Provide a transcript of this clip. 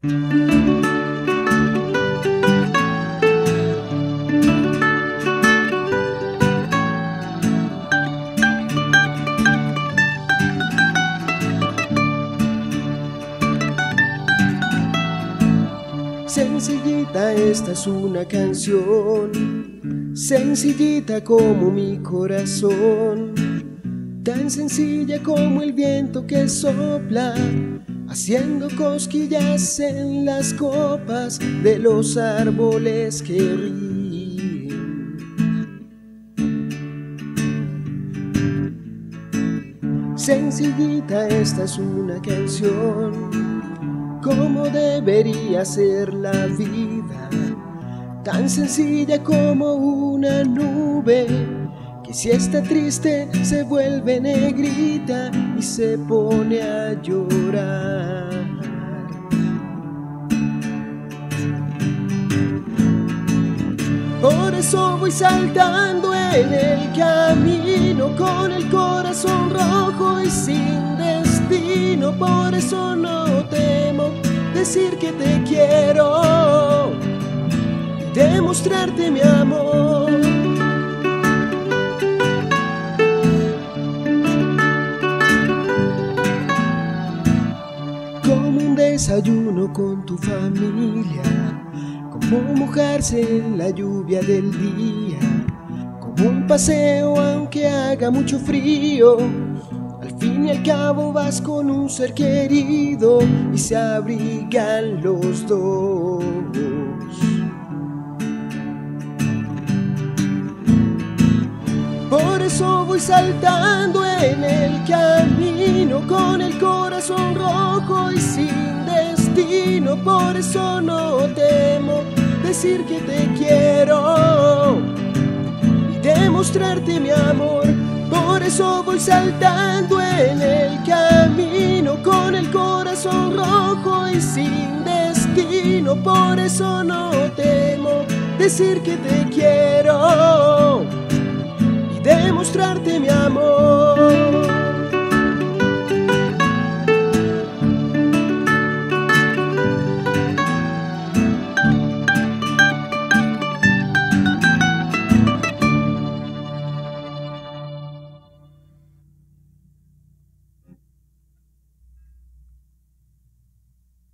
Sencillita, esta es una canción, sencillita como mi corazón, tan sencilla como el viento que sopla, haciendo cosquillas en las copas de los árboles que ríen. Sencillita, esta es una canción, como debería ser la vida, tan sencilla como una nube, que si está triste se vuelve negrita y se pone a llorar. Por eso voy saltando en el camino, con el corazón rojo y sin destino. Por eso no temo decir que te quiero, demostrarte mi amor. Como un desayuno con tu familia, como mojarse en la lluvia del día, como un paseo aunque haga mucho frío. Al fin y al cabo vas con un ser querido y se abrigan los dos. Por eso voy saltando en el camino, con el corazón rojo y sin destino. Por eso no temo decir que te quiero y demostrarte mi amor. Por eso voy saltando en el camino, con el corazón rojo y sin destino. Por eso no temo decir que te quiero